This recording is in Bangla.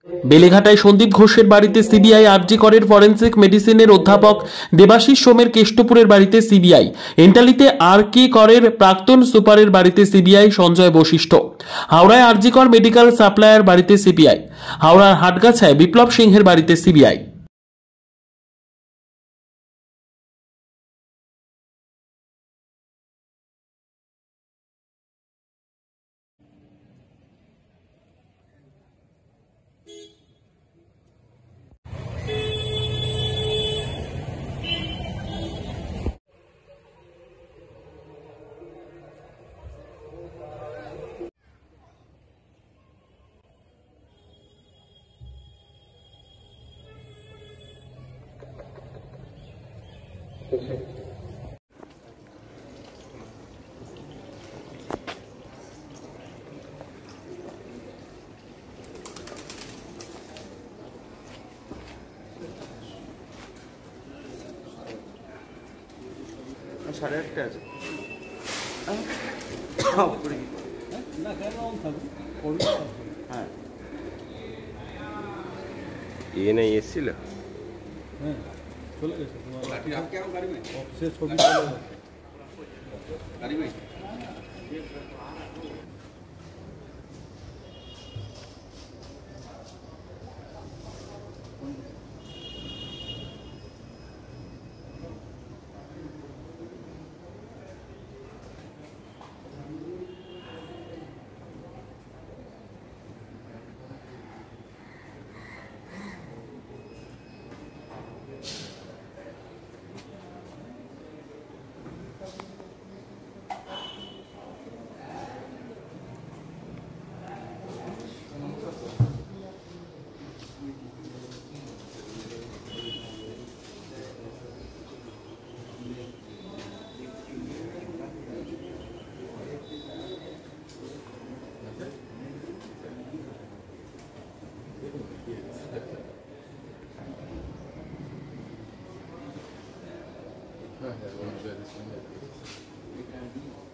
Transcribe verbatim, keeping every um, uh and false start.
বেলেঘাটায় সন্দীপ ঘোষের বাড়িতে সিবিআই, আরজি করের ফরেন্সিক মেডিসিনের অধ্যাপক দেবাশিস সোমের কেষ্টপুরের বাড়িতে সিবিআই, এন্টালিতে আর কে করের প্রাক্তন সুপারের বাড়িতে সিবিআই, সঞ্জয় বশিষ্ঠ। হাওড়ায় আরজি কর মেডিকেল সাপ্লায়ার বাড়িতে সিবিআই। হাওড়ার হাটগাছায় বিপ্লব সিংহের বাড়িতে সিবিআই। সাড়ে আটটা আছে হ্যাঁ ये नहीं এসেছিল হ্যাঁ চলে গেছে তোমার অফিসের ছবি চলে গেছে গাড়ি में হ্যাঁ হ্যাঁ